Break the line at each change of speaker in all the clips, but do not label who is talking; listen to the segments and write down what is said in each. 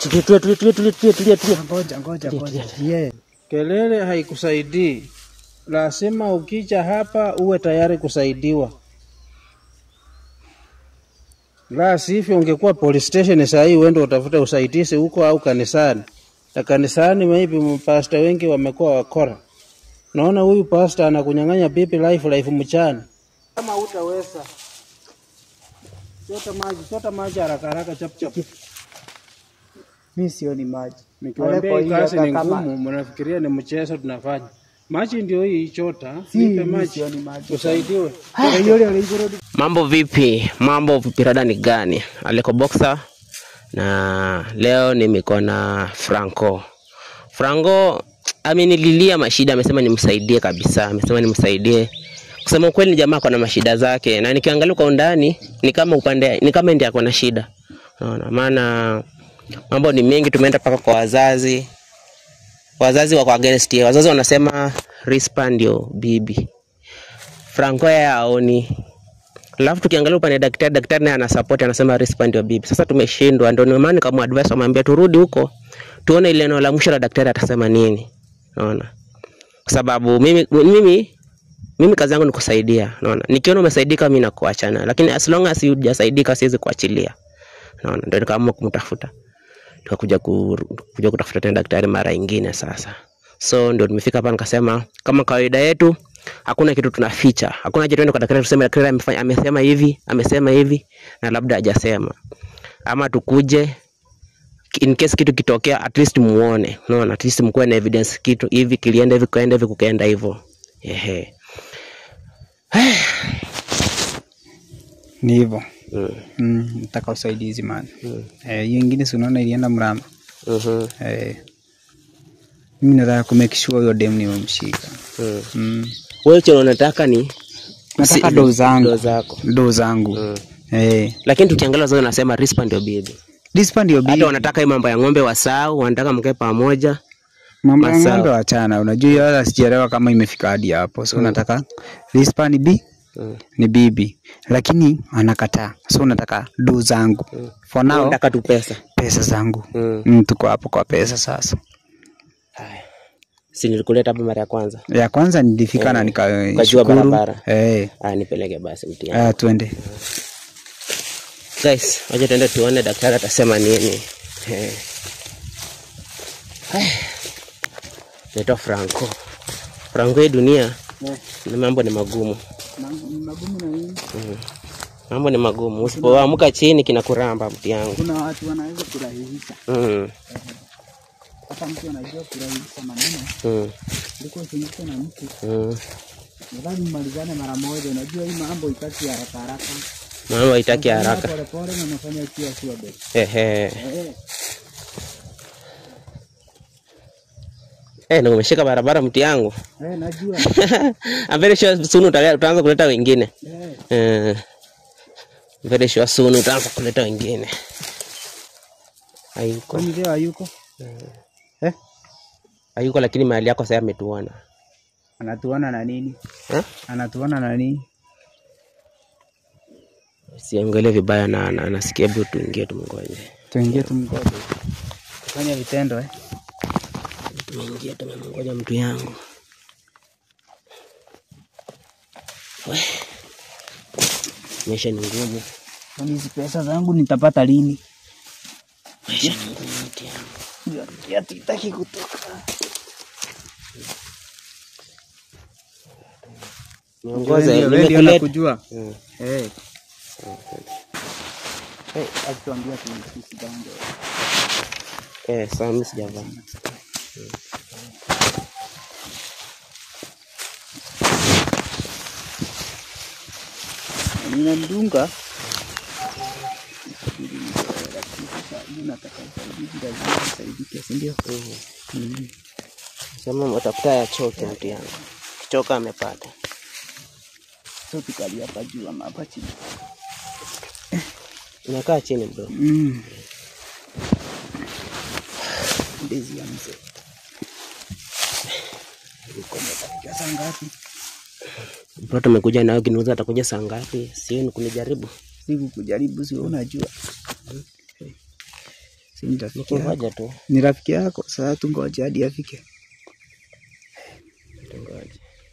Tulia. Ngoja. Yeah.
Kelele haikusaidii. Lazima ukija hapa uwe tayari kusaidiwa. La sivyo ungekuwa police station saa hii uende utafuta usaidizi huko au kanisani. Na kanisani maybe mpasta wengi wamekuwa wakora. Naona huyu pastor anakunyang'anya bibi life mchana. Kama hutaweza. Chota maji haraka chap.
Mimi sioni maji.
Nikiwaambia hii kazi ni ngumu, mnafikiria ni mchezo tunafanya. Maji ndio hii chota, nipe maji. Usaidiwe.
Mambo vipi? Rada ni gani? Aleko Boxer na leo niko na Franco amenililia mashida, amesema nimsaidie kabisa. Kusema kweli ni jamaa kuna mashida zake na nikiangalia kwa undani ni kama ndiye ako na shida. Unaona? Maana mambo ni mengi, tumeenda paka kwa wazazi. Wazazi wako against yeye. Wazazi wanasema Rispa ndio bibi. Franco yeye haoni. Alafu tukiangalia upande daktari naye ana support, anasema Rispa ndio bibi. Sasa tumeshindwa, ndio maana kama advice amwambia turudi huko tuone ile neno la mwisho la daktari atasema nini. Unaona? Kwa sababu mimi kazi yangu ni kusaidia. Unaona? Nikiona umesaidika mimi nakuachana, lakini as long as hujasaidika siwezi kuachilia. Unaona? Ndio nikaamua kumtafuta. Tukakuja kutafuta tena daktari mara nyingine sasa. So ndio tumefika hapa, nikasema kama kawaida yetu hakuna kitu tunaficha. Hakuna kitu kwa daktari tuseme daktari amesema hivi na labda hajasema. Ama tukuje in case kitu kitokea at least muone. Unaona, at least mkuwe na evidence kitu hivi kilienda hivi kukaenda hivyo.
Ni hivyo. Nataka usaidizi man. Hiyo nyingine si unaona ilienda mramba. Mimi nataka kumake sure hiyo dem nimemshika.
Wewe cho unataka ni
nataka do zangu.
Lakini tukiangalia zao nasema Rispa ndio bibi. Hata wanataka hii mambo ya ng'ombe wasao, wanataka mkae pamoja.
Mambo ya ng'ombe wachana. Unajua hata sijaelewa kama imefika hadi hapo. So nataka Rispa ni bibi, lakini anakataa. So nataka do zangu. For now
nataka tu pesa
zangu. Tuko hapo kwa pesa sasa.
Haya. Si nilikuleta hapa mara ya kwanza.
Ya kwanza nilifika na
nikajua barabara. Nipeleke basi mti yangu.
Twende.
Guys, waje tuende tuone daktari atasema nini. Neto Franco hii dunia ni mambo ni magumu. Mambo ni magumu. Usipoamka chini kinakuramba mti yangu.
Kuna watu wanaweza kurahisisha. Hata mtu anajua kurahisisha maneno. Liko usinyike na mtu. Nadhani mmalizane mara moja. Unajua hii mambo itaki haraka.
Mambo haitaki haraka.
Pole na nafanya kia sio best.
Na umeshika barabara mti yangu.
Najua.
I'm very sure soon utaanza kuleta wengine. Very sure soon utaanza kuleta wengine. Hayuko.
Kwani leo hayuko?
Hayuko, lakini mahali yako sasa ametuona.
Anatuona na nini? Anatuona na nini?
Siangalie vibaya na anasikia bado tuingie tumngoje.
Fanya vitendo
Tuingie tumngoja mtu yangu. Maisha ni ngumu.
Hizi pesa zangu nitapata lini?
Maisha ni ngumu mtu yangu.
Yatitaki kutoka.
Niongoze
nimekuleta kujua.
Atuambia sisi bango.
Sasa mimi sijavaa.
Ninamdunga.
Tusaidike, si ndio? Sema utafuta ya choke mtu yangu. Kichoka amepata.
So tukalia hapa juu ama hapa chini.
Unakaa chini bro.
Ndizi ya mzee. Uko mtakia saa ngapi?
Mtoto amekuja nao kinuza atakuja saa ngapi? Sio ni kunijaribu.
Siku kujaribu sio unajua.
Si ni rafiki yako.
Ngoja tu.
Ni rafiki yako. Sasa tungoje hadi afike.
Tungoje.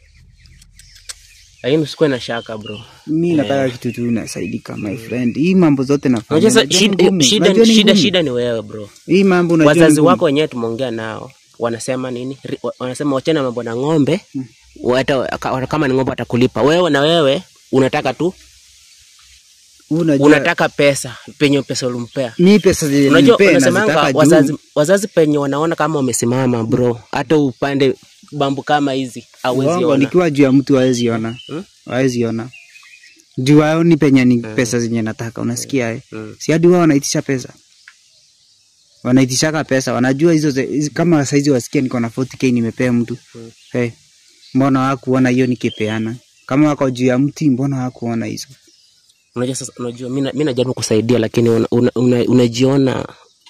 Lakini usikue na shaka bro.
Mimi nataka kitu tu nasaidika my friend. Hii mambo zote nafanya.
Unajua shida ni wewe bro.
Hii mambo unajua.
Wazazi wako wenyewe tumeongea nao. Wanasema nini? Wanasema wachana mambo na ng'ombe. Hata kama ni ng'ombe watakulipa. Wewe unataka tu unataka pesa, penye pesa ulimpea.
Mimi pesa zile
nimpea na wazazi penye wanaona kama umesimama bro. Hata upande bambu kama hizi hawezi ona.
Nikiwa juu ya mtu hawezi ona. Hawezi ona. Juu wao ni penye ni pesa zenye nataka, unasikia Si hadi wao wanaitisha pesa. Wanaitisha pesa, wanajua hizo kama saizi wasikia niko na 40k nimepea mtu. Mbona hawakuona hiyo nikipeana? Kama wako juu ya mti mbona hawakuona hizo?
Unajua sasa mimi najaribu kusaidia lakini unajiona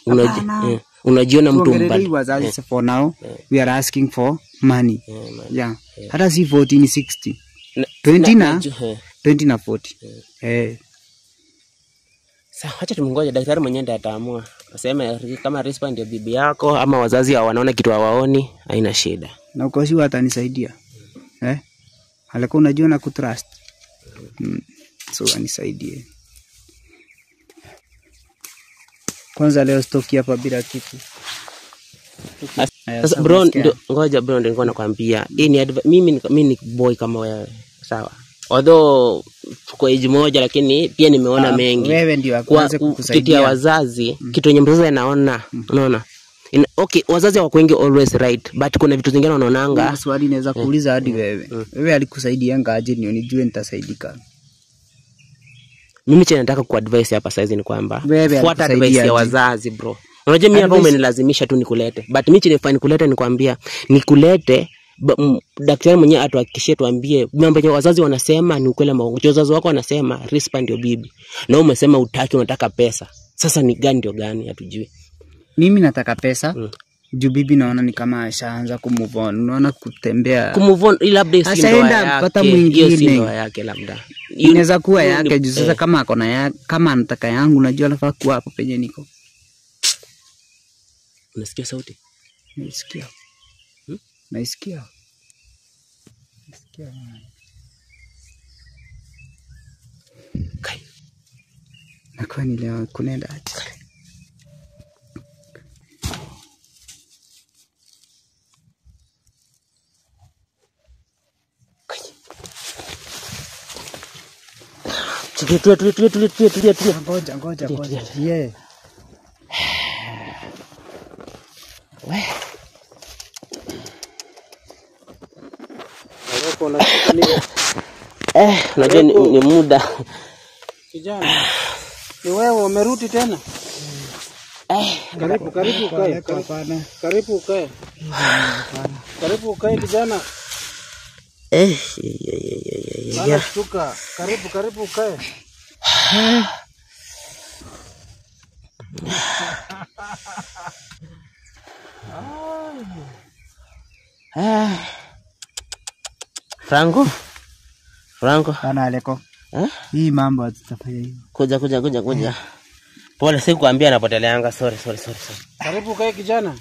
mtu mbali.
Wazazi for now we are asking for money. Hata si 40 ni 60. 20 na 40.
Sasa acha tumungoje daktari mwenyewe ndiye ataamua. Aseme kama Rispa ndio bibi yako ama wazazi wanaona kitu hawaoni, haina shida.
Na uko si atanisaidia. Alikuwa unajua na kutrust. So anisaidie. Kwanza leo stoki hapa bila kitu.
Sasa bro, ngoja bro, ndio nilikuwa nakwambia. Hii ni mimi ni boy kama wewe. Sawa. Although tuko age moja lakini pia nimeona mengi.
Wewe ndio akuanze kukusaidia.
Kitu ya wazazi, kitu yenye mzazi anaona, unaona? Okay, wazazi wako wengi always right, but kuna vitu zingine wanaonanga.
Swali naweza kuuliza hadi wewe. Wewe alikusaidia ngaje ndio nijue nitasaidika?
Mimi nataka kuadvise hapa saizi ni kwamba fuata advice ya wazazi bro. Unajua mimi hapa umenilazimisha tu nikulete. But mimi chenye kuleta ni kwambia nikulete daktari mwenyewe atuhakikishie tuambie mambo ya wazazi wanasema ni ukweli ama uongo. Wazazi wako wanasema Rispa ndio bibi. Na umesema utaki unataka pesa. Sasa ni gani ndio gani hatujui.
Mimi nataka pesa. Juu bibi naona ni kama ashaanza kumove on. Unaona kutembea.
Kumove on labda
ashaenda pata mwingine
yake labda.
Inaweza kuwa yake juu sasa kama akona yake kama anataka yangu najua nafaa kuwa hapo penye niko.
Unasikia sauti?
Naisikia. Naisikia.
Kai.
Na kwani leo kunaenda aje?
Tulia.
Ngoja. Yeah.
Unajua ni muda.
Kijana. Ni wewe umerudi tena? Karibu ukae. Karibu ukae kijana. Shtuka. Karibu ukae.
Franco.
Bana Aleko. Hii mambo tutafanya hivi.
Kuja. Pole sikuambia napoteleanga. Sorry.
Karibu ukae kijana.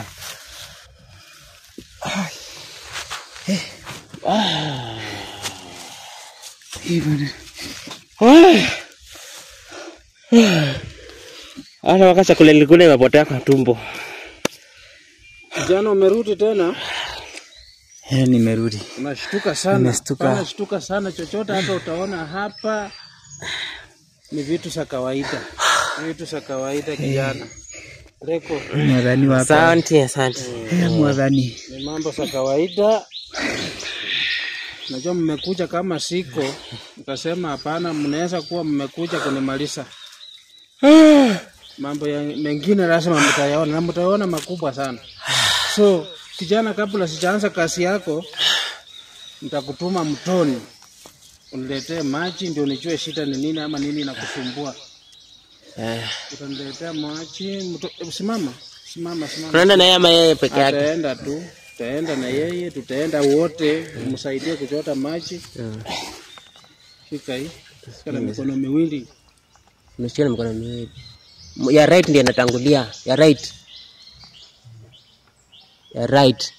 Hata wakati chakula nilikula imepotea kwa tumbo.
Kijana umerudi tena?
Nimerudi.
Unashtuka sana. Unashtuka sana chochote hata utaona hapa ni vitu za kawaida. Kijana. Reko.
Mwadhani wako.
Asante.
Mwadhani.
Ni mambo za kawaida. Najua mmekuja kama siko. Ukasema hapana mnaweza kuwa mmekuja kunimaliza. Mambo ya mengine lazima mtayaona na mtayaona makubwa sana. So kijana, kabla sijaanza kazi yako nitakutuma mtoni. Uniletee maji ndio nijue shida ni nini ama nini inakusumbua. Utaniletea maji, simama.
Tunaenda na yeye peke yake.
Ataenda tu. Tutaenda na yeye, tutaenda wote kumsaidia kuchota maji. Shika hii. Shika mikono miwili.
Nimeshika mikono miwili. Ya right ndiye anatangulia. Ya right. Ya right.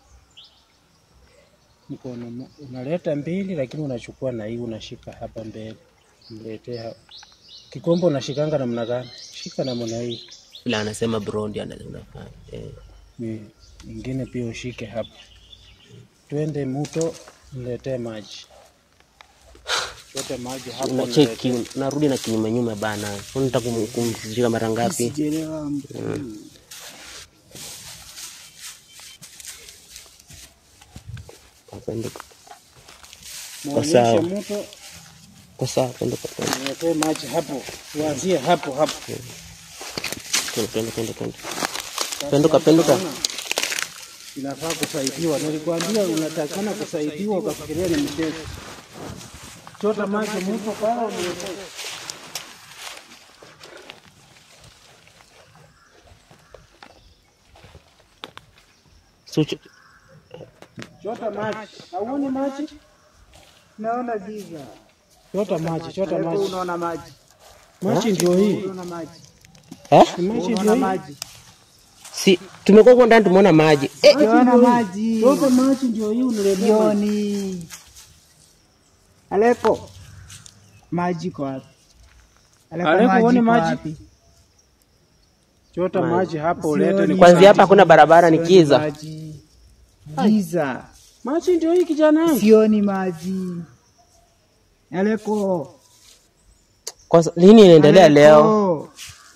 Mkono unaleta mbili lakini unachukua na hii unashika hapa mbele. Mletee hapa. Kikombe unashikanga namna gani? Shika namna hii.
Ila anasema bro ndiye anafanya.
Nyingine pia ushike hapa. Twende mto niletee maji. Chote maji hapo.
Unacheki narudi na kinyume nyume bana. Unataka kumshika mara ngapi?
Sijaelewa.
Kwa sawa. Kwa sawa, twende.
Niletee maji hapo. Tuanzie hapo.
Twende. Penduka.
Inafaa kusaidiwa. Nilikwambia unatakana kusaidiwa ukafikiria ni mchezo. Chota maji mto pale uniletee. Chota maji. Hauoni maji?
Naona giza.
Chota maji.
Unaona maji.
Maji ndio hii.
Unaona maji.
Maji ndio maji.
Si tumekuwa kwa ndani tumeona maji.
Unaona maji.
Chota maji ndio hii uniletee.
Jioni. Aleko. Maji kwa wapi?
Aleko uone maji. Chota maji hapo ulete ni
kwanza hapa kuna barabara ni giza.
Giza.
Maji ndio hii kijana wangu.
Sioni maji. Aleko.
Kwa nini inaendelea leo?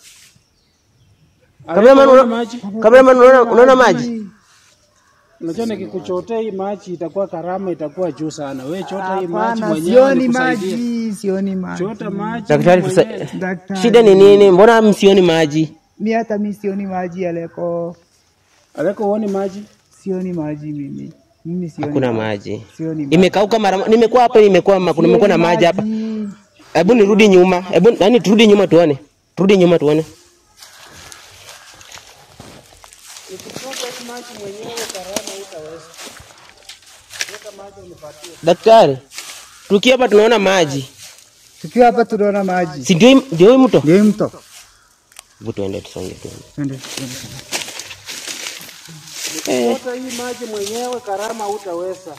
Kameraman unaona maji?
Unajua nikikuchotea hii maji itakuwa karama itakuwa juu sana. Wewe chota hii maji mwenyewe.
Sioni maji.
Chota maji.
Daktari, shida ni nini? Mbona msioni maji?
Mimi sioni maji Aleko.
Aleko uone maji?
Sioni maji mimi. Mimi sioni.
Hakuna maji.
Sioni maji.
Imekauka mara nimekuwa hapa kumekuwa na maji hapa. Hebu nirudi nyuma. Turudi nyuma tuone. Daktari, tukiwa hapa tunaona maji. Si ndio mto?
Ndio mto.
Hebu tuende tusonge.
Twende.
Chota hii maji mwenyewe karama hutaweza.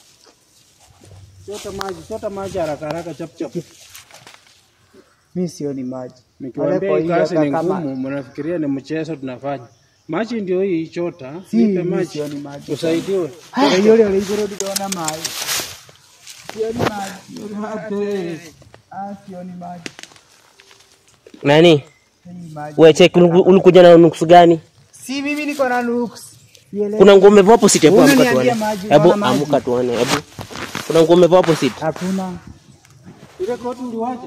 Chota maji haraka chap.
Mimi sioni maji.
Nikiwaambia hii kazi ni ngumu, mnafikiria ni mchezo tunafanya. Maji ndio hii chota, nipe maji. Usaidiwe.
Yule alizoona maji. Sioni maji. Sioni maji.
Nani? Wewe check ulikuja na nuksi gani?
Si mimi niko na nuksi.
Kuna ngome hapo site hapo amka tuone. Hebu amka tuone. Hebu. Kuna ngome hapo site.
Hakuna.
Ile koti uliwacha?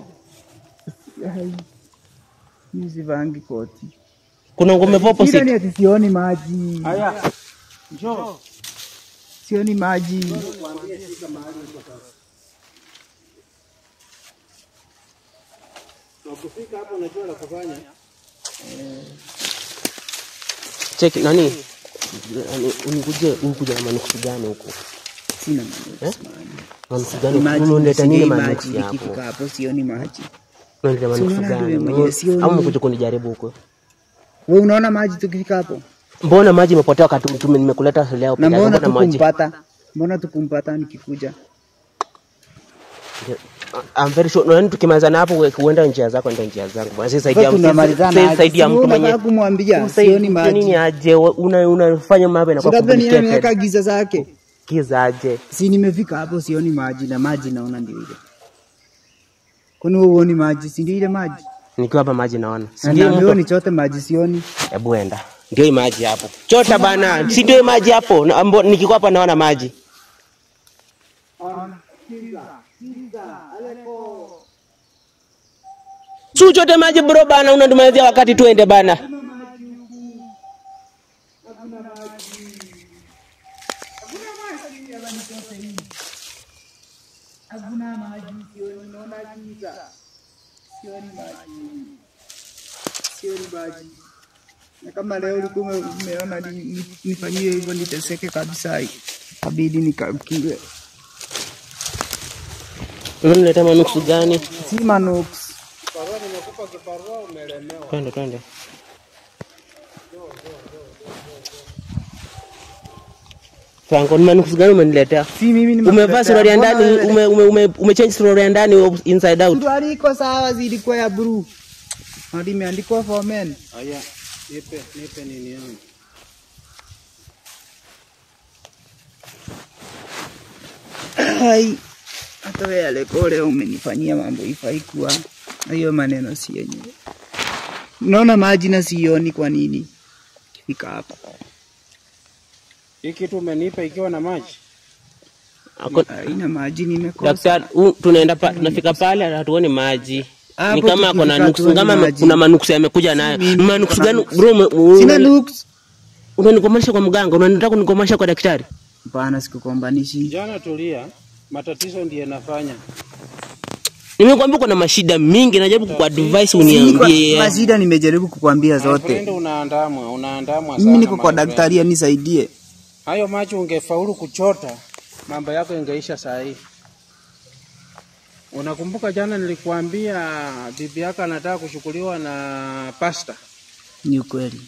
Hizi vangi koti.
Kuna ngome hapo site.
Ndio ni sioni maji.
Haya. Njoo.
Sioni maji.
Nikwambie shika mahali uko sasa. Ukifika hapo unajua la kufanya.
Check nani? Unikuje na manuksi gani huko?
Sina
manuksi gani? Unaleta nini manuksi hapo?
Nikifika hapo sioni maji.
Unaleta manuksi gani? Au mkuje kunijaribu huko?
Wewe unaona maji tukifika hapo?
Mbona maji imepotea wakati nimekuleta leo
pia? Mbona tukumpata? Mbona tukumpata nikikuja?
I'm very sure. Nani tukimalizana hapo kuenda njia zako ndio njia zangu. Bwana sasa saidia mtu mwenyewe.
Kumwambia sioni maji.
Nini aje unafanya mambo na kwa
complicated. Nimeweka giza zake.
Giza aje.
Si nimefika hapo sioni maji na maji naona ndio ile. Kwani uone maji si ndio ile maji?
Nikiwa hapa maji naona.
Ndio ni chote maji sioni.
Hebu enda. Ndio maji hapo. Chota bana. Si ndio maji hapo. Nikikuwa hapa naona maji. Chote maji bro bana, unandumalizia wakati tuende bana.
Hakuna maji, sioni naona giza. Sioni maji. Na kama leo ulikuwa umeona nifanyie hivyo niteseke kabisa hii. Kabidi nikakimbie.
Unaleta manuksi gani?
Si manuksi.
Kiparua nimekupa kiparua
Twende. Franco, nuksi gani umeniletea?
Si mimi
umevaa suruali ya ndani, umechange suruali ya ndani inside out.
Suruali iko sawa, zilikuwa ya blue. Hadi imeandikwa for men.
Aya, nipe nini yangu.
Hai. Hata wewe alekole umenifanyia mambo ifai kuwa. Hiyo maneno si yenyewe. Unaona maji na sioni kwa nini? Fika hapa.
Hii kitu umenipa ikiwa na maji?
Haina maji nimekosa.
Daktari, tunafika pale hatuoni maji. Ni kama kuna nuksi, kama kuna manuksi yamekuja nayo. Manuksi gani bro?
Sina nuksi.
Unanikomasha kwa mganga, unataka kunikomasha kwa daktari?
Hapana, sikukombanishi.
Jana tulia, matatizo ndiye nafanya.
Nimekwambia kuna mashida mingi, najaribu kuadvise uniambie.
Mashida nimejaribu kukuambia zote.
Friend, unaandamwa sana.
Mimi niko kwa daktari anisaidie.
Hayo maji ungefaulu kuchota, mambo yako ingeisha saa hii. Unakumbuka jana nilikuambia bibi yako anataka kuchukuliwa na pasta?
Ni ukweli.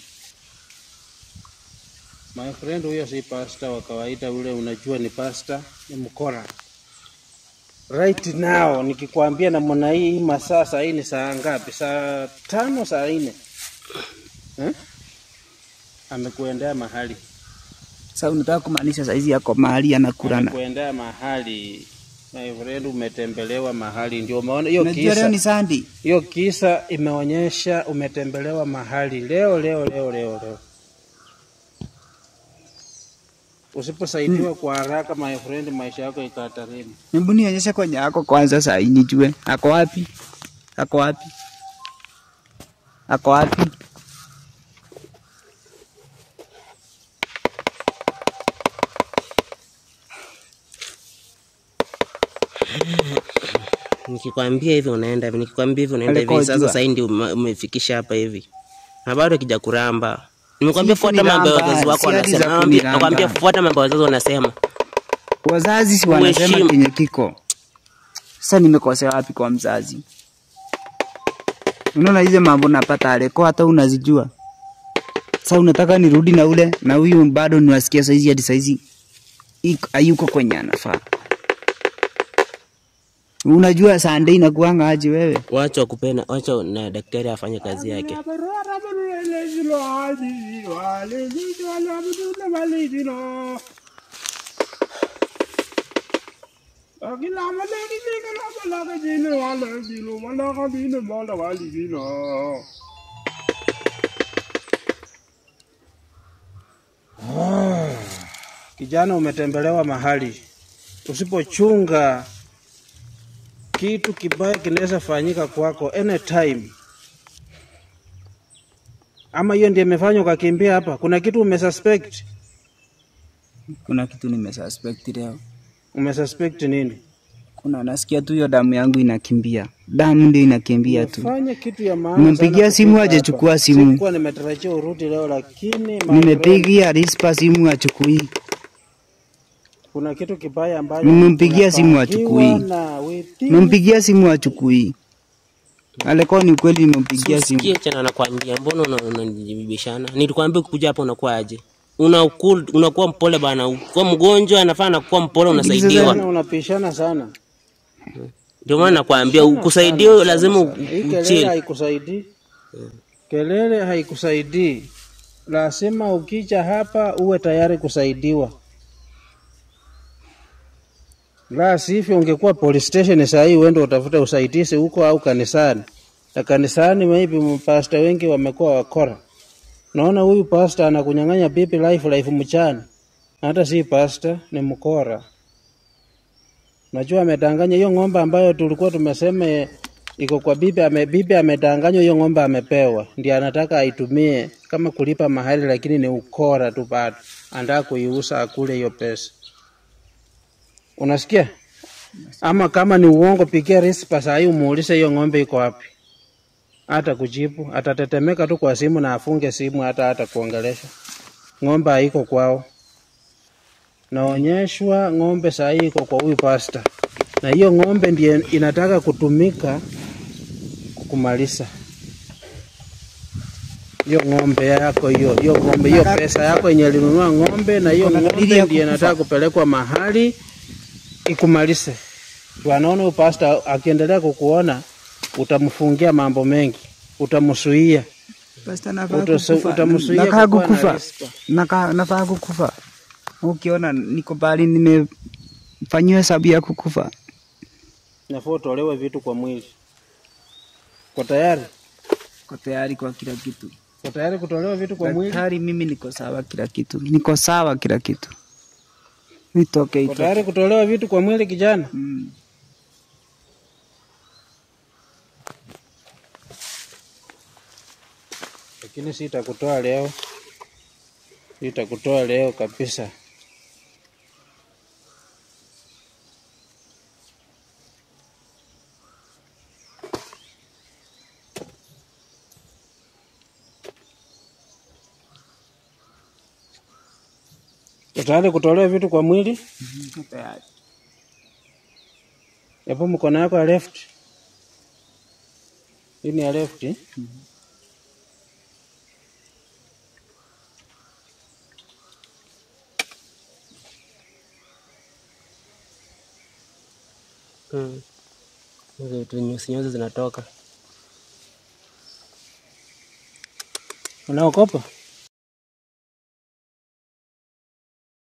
My friend, huyo si pasta wa kawaida, ule unajua ni pasta, ni mkora. Right now nikikwambia na mwana hii masaa saa hii ni saa ngapi? Saa 5 saa 4. Amekuendea mahali.
Sasa unataka kumaanisha saa hizi yako mahali anakurana.
Amekuendea mahali. My friend, umetembelewa mahali, ndio umeona hiyo kisa.
Leo ni Sunday.
Hiyo kisa imeonyesha umetembelewa mahali leo. Usiposaidiwa kwa haraka, my friend, maisha yako ikahatarini.
Hebu nionyeshe kwenye yako kwanza saa hii nijue. Ako wapi?
Nikikwambia hivi unaenda hivi, nikikwambia hivi unaenda hivi. Sasa ndio umefikisha hapa hivi. Na bado kija kuramba. Nimekwambia fuata mambo ya wazazi wako wanasema. Nakwambia fuata mambo ya wazazi wanasema.
Wazazi si wanasema kenye kiko. Sasa nimekosea wapi kwa mzazi? Unaona hizo mambo napata aleko hata unazijua. Sasa unataka nirudi na ule na huyu bado niwasikia saizi hadi saizi hayuko kwenye anafaa. Unajua Sunday inakuanga aje wewe?
Wacha kupenda, wacha na daktari afanye kazi yake.
Kijana, umetembelewa mahali. Usipochunga, kitu kibaya kinaweza fanyika kwako anytime. Ama hiyo ndiye imefanywa ukakimbia hapa? Kuna kitu umesuspect?
Kuna kitu nimesuspect leo.
Umesuspect nini?
Kuna nasikia tu hiyo damu yangu inakimbia. Damu ndio inakimbia tu.
Fanya kitu ya maana.
Nimempigia simu hajachukua simu.
Nilikuwa nimetarajia urudi leo lakini
nimepigia Rispa simu achukui.
Kuna kitu kibaya ambacho
nimempigia simu achukui. Nimempigia simu achukui. Alikuwa ni kweli nimempigia simu.
Sikia tena nakwambia, mbona unanijibishana? Nilikwambia kuja hapa unakuwa aje? Unakuwa mpole bana. Kwa mgonjwa anafaa kuwa mpole, unasaidiwa.
Unapishana sana.
Ndio maana nakwambia ukusaidiwe lazima
kelele haikusaidii. Kelele haikusaidii. Lazima ukija hapa uwe tayari kusaidiwa. La sivyo ungekuwa police station saa hii uende utafuta usaidizi huko au kanisani. Na kanisani maybe pastor wengi wamekuwa wakora. Naona huyu pastor anakunyang'anya bibi life mchana. Hata si pastor, ni mkora. Najua amedanganya hiyo ng'ombe ambayo tulikuwa tumesema iko kwa bibi amedanganya hiyo ng'ombe amepewa. Ndiye anataka aitumie kama kulipa mahali, lakini ni ukora tu bado. Anataka kuiuza akule hiyo pesa. Unasikia? Ama kama ni uongo pigia Rispa saa hii umuulize hiyo ng'ombe iko wapi. Hata kujibu, atatetemeka tu kwa simu na afunge simu hata kuongelesha. Ng'ombe haiko kwao. Naonyeshwa ng'ombe saa hii iko kwa huyu pastor. Na hiyo ng'ombe ndiye inataka kutumika kukumaliza. hiyo ng'ombe yako hiyo ng'ombe hiyo pesa yako yenye alinunua ng'ombe, na hiyo ng'ombe ndiye nataka kupelekwa mahali ikumalize. Wanaona huyu pastor akiendelea kukuona utamfungia mambo mengi, utamsuia.
Pastor nafaa kukufa. Nafaa kukufa. Ukiona niko bali nimefanywa hesabu ya kukufa.
Nafaa utolewe vitu kwa mwili. Kwa tayari?
Kwa tayari kwa kila kitu.
Kwa tayari kutolewa vitu kwa mwili?
Daktari, mimi niko sawa kila kitu. Niko sawa kila kitu. Nitoke.
Kwa tayari kutolewa vitu kwa mwili kijana? Lakini sitakutoa leo. Sitakutoa leo kabisa. Tayari kutolewa vitu kwa mwili?
Tayari.
Hapo mkono wako ya left. Hii ni ya left.
Hizo nyuzi zinatoka.
Unaokopa?